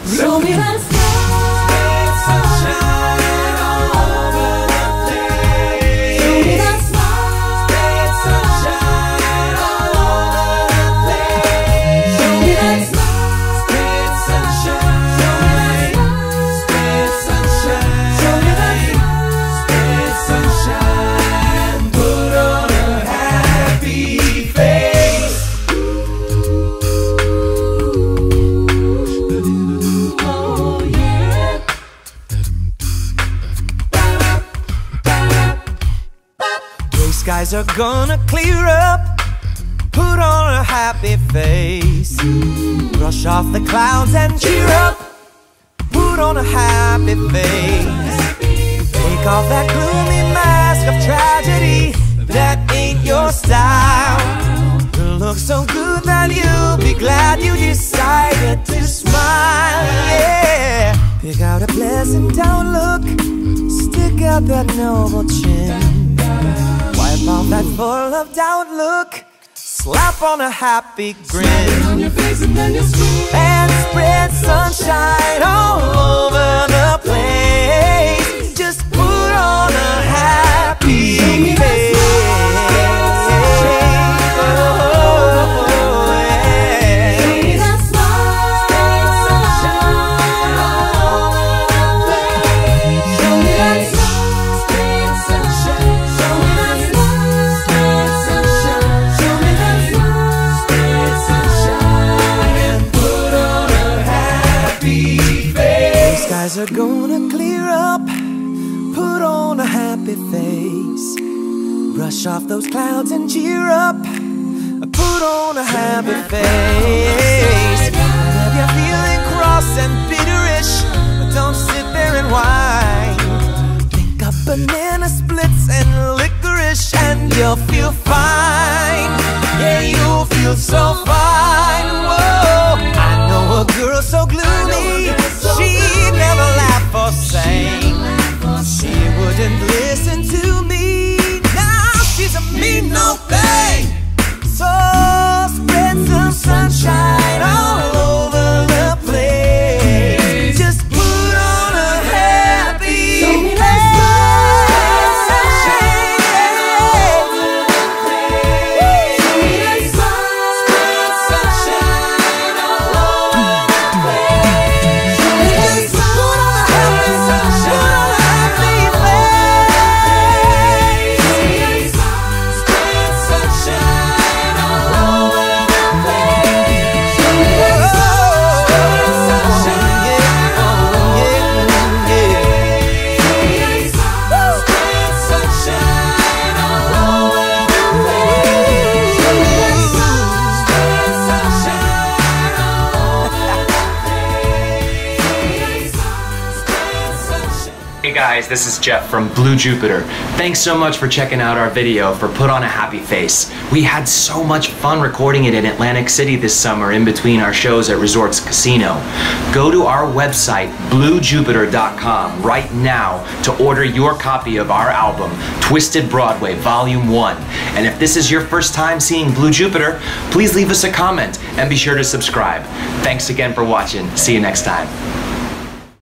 Show me that smile, sunshine all over the place. Show me that smile, sunshine all over the place. Show me that smile, sunshine. Show me that sunshine. Show me that sunshine. Put on a happy face. Oh yeah. Gray skies are gonna clear up. Put on a happy face. Brush off the clouds and cheer up. Put on a happy face. Take off that gloomy mask of tragedy. That ain't your style. You look so good that you'll be glad you decided to smile. Yeah. Pick out a pleasant outlook. Stick out that noble chin. Wipe off that full of doubt look. Slap on a happy grin. On your face and then you scream. And spread sunshine all over the place. Just put on a happy face. Are gonna clear up. Put on a happy face. Brush off those clouds and cheer up. Put on a happy face. If you're feeling cross and bitterish, don't sit there and whine. Think of banana splits and licorice and you'll feel fine. Yeah, you'll feel so fine. Whoa, I know a girl so gloomy. She'd never laugh or sing. She wouldn't listen to me. Now she's a mean old thing. So spread some sunshine all over the place. Just put on a happy face. Hey guys, this is Jeff from Blue Jupiter. Thanks so much for checking out our video for Put on a Happy Face. We had so much fun recording it in Atlantic City this summer in between our shows at Resorts Casino. Go to our website, bluejupiter.com, right now to order your copy of our album, Twisted Broadway Volume 1. And if this is your first time seeing Blue Jupiter, please leave us a comment and be sure to subscribe. Thanks again for watching. See you next time.